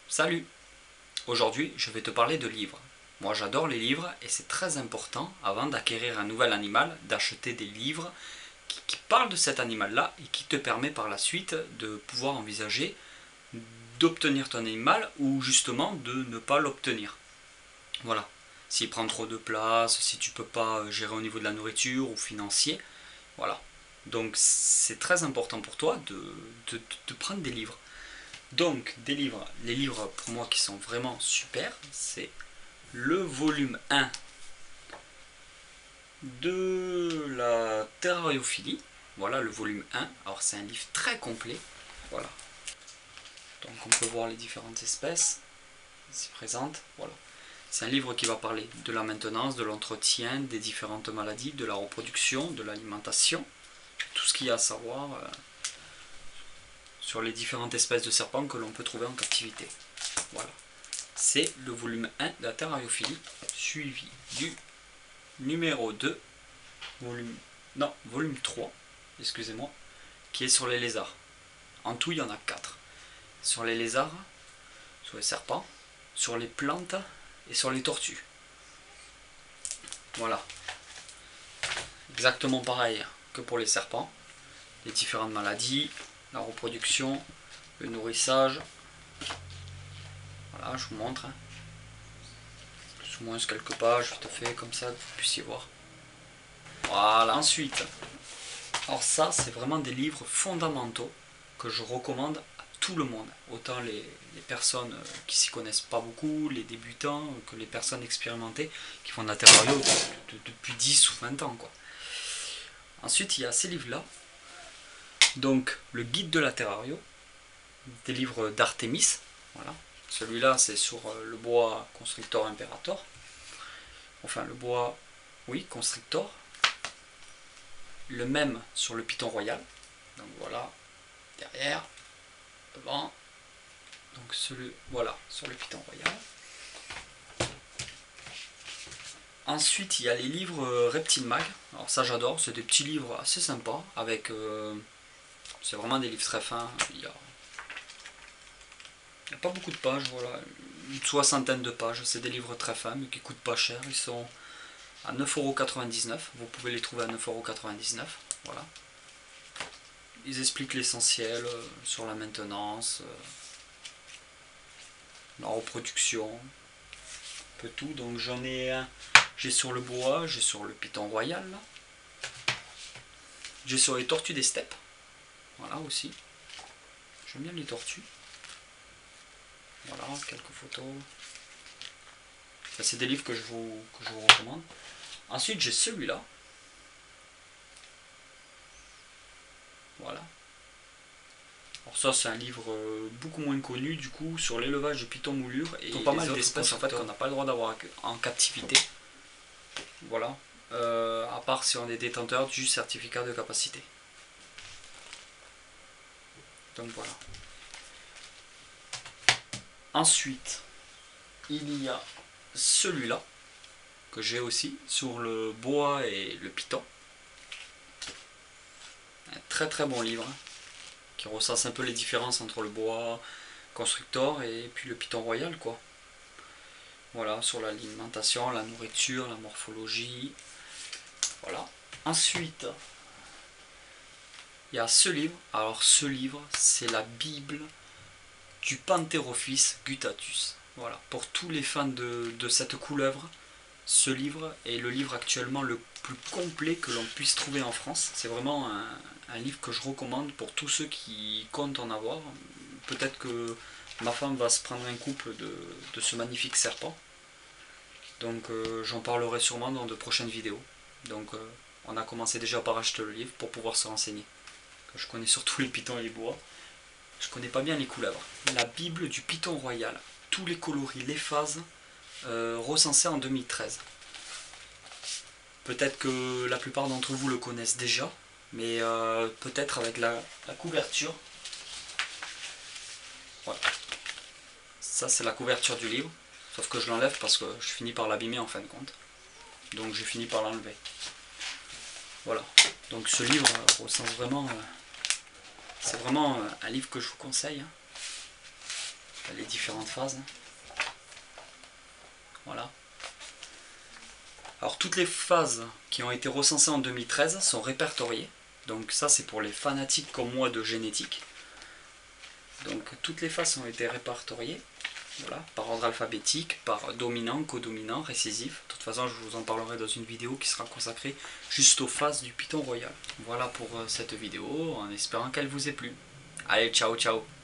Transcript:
Salut! Aujourd'hui, je vais te parler de livres. Moi, j'adore les livres et c'est très important, avant d'acquérir un nouvel animal, d'acheter des livres qui parlent de cet animal-là et qui te permet par la suite de pouvoir envisager d'obtenir ton animal ou justement de ne pas l'obtenir. Voilà. S'il prend trop de place, si tu peux pas gérer au niveau de la nourriture ou financier, voilà. Donc c'est très important pour toi de prendre des livres. Donc, des livres, les livres pour moi qui sont vraiment super, c'est le volume 1 de la terrariophilie. Voilà le volume 1. Alors, c'est un livre très complet. Voilà. Donc, on peut voir les différentes espèces ici présentes. Voilà. C'est un livre qui va parler de la maintenance, de l'entretien, des différentes maladies, de la reproduction, de l'alimentation, tout ce qu'il y a à savoir sur les différentes espèces de serpents que l'on peut trouver en captivité. Voilà. C'est le volume 1 de la terrariophilie, suivi du numéro 2, volume 3, excusez-moi, qui est sur les lézards. En tout, il y en a 4. Sur les lézards, sur les serpents, sur les plantes et sur les tortues. Voilà. Exactement pareil que pour les serpents. Les différentes maladies, la reproduction, le nourrissage. Voilà, je vous montre. Plus ou moins quelques pages, vite fait, comme ça, que vous puissiez voir. Voilà, ensuite. Alors ça, c'est vraiment des livres fondamentaux que je recommande à tout le monde. Autant les personnes qui s'y connaissent pas beaucoup, les débutants, que les personnes expérimentées qui font de la terrario depuis 10 ou 20 ans, quoi. Ensuite, il y a ces livres-là. Donc, le guide de la terrario, des livres d'Artémis. Voilà. Celui-là, c'est sur le bois Constrictor Imperator. Enfin, le bois, oui, Constrictor. Le même sur le Python royal. Donc voilà, derrière, devant. Donc voilà, sur le Python royal. Ensuite, il y a les livres Reptile Mag. Alors ça, j'adore. C'est des petits livres assez sympas. Avec, c'est vraiment des livres très fins. Il n'y a pas beaucoup de pages. Voilà, une soixantaine de pages. C'est des livres très fins, mais qui coûtent pas cher. Ils sont à 9,99 €. Vous pouvez les trouver à 9,99 €. Voilà. Ils expliquent l'essentiel sur la maintenance, la reproduction, un peu tout. Donc j'en ai un, j'ai sur le bois, j'ai sur le Python royal, j'ai sur les tortues des steppes, voilà aussi. J'aime bien les tortues. Voilà, quelques photos. Ça, c'est des livres que je vous recommande. Ensuite, j'ai celui-là. Voilà. Alors ça, c'est un livre beaucoup moins connu du coup sur l'élevage de python moulure et pas mal d'espèces en fait qu'on n'a pas le droit d'avoir en captivité. Voilà. À part si on est détenteur du certificat de capacité. Donc voilà. Ensuite, il y a celui-là que j'ai aussi sur le bois et le python. Un très très bon livre qui recense un peu les différences entre le bois Constrictor et puis le Python royal, quoi. Voilà, sur l'alimentation, la nourriture, la morphologie. Voilà. Ensuite, il y a ce livre. Alors ce livre, c'est la Bible du Pantherophis guttatus. Voilà. Pour tous les fans de cette couleuvre, ce livre est le livre actuellement le plus complet que l'on puisse trouver en France. C'est vraiment un livre que je recommande pour tous ceux qui comptent en avoir. Peut-être que ma femme va se prendre un couple de ce magnifique serpent. Donc j'en parlerai sûrement dans de prochaines vidéos. Donc on a commencé déjà par acheter le livre pour pouvoir se renseigner. Je connais surtout les pythons et les bois. Je connais pas bien les couleuvres. La Bible du Python royal. Tous les coloris, les phases recensées en 2013. Peut-être que la plupart d'entre vous le connaissent déjà, mais peut-être avec la couverture. Voilà. Ça, c'est la couverture du livre. Sauf que je l'enlève parce que je finis par l'abîmer en fin de compte. Donc je finis par l'enlever. Voilà. Donc ce livre recense vraiment... c'est vraiment un livre que je vous conseille. les différentes phases. Voilà. Alors toutes les phases qui ont été recensées en 2013 sont répertoriées. Donc ça c'est pour les fanatiques comme moi de génétique. Donc toutes les phases ont été répertoriées. Voilà, par ordre alphabétique, par dominant, codominant, récessif. De toute façon, je vous en parlerai dans une vidéo qui sera consacrée juste aux phases du Python royal. Voilà pour cette vidéo, en espérant qu'elle vous ait plu. Allez, ciao, ciao!